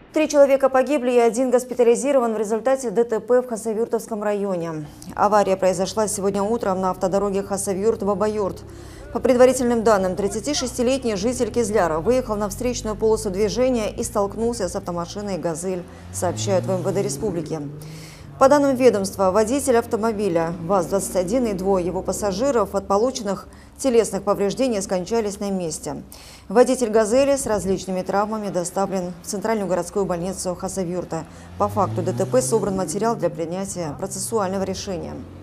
3 человека погибли и 1 госпитализирован в результате ДТП в Хасавюртовском районе. Авария произошла сегодня утром на автодороге Хасавюрт-Бабаюрт. По предварительным данным, 36-летний житель Кизляра выехал на встречную полосу движения и столкнулся с автомашиной «Газель», сообщают в МВД республики. По данным ведомства, водитель автомобиля ВАЗ-21 и двое его пассажиров от полученных телесных повреждений скончались на месте. Водитель «Газели» с различными травмами доставлен в Центральную городскую больницу Хасавюрта. По факту ДТП собран материал для принятия процессуального решения.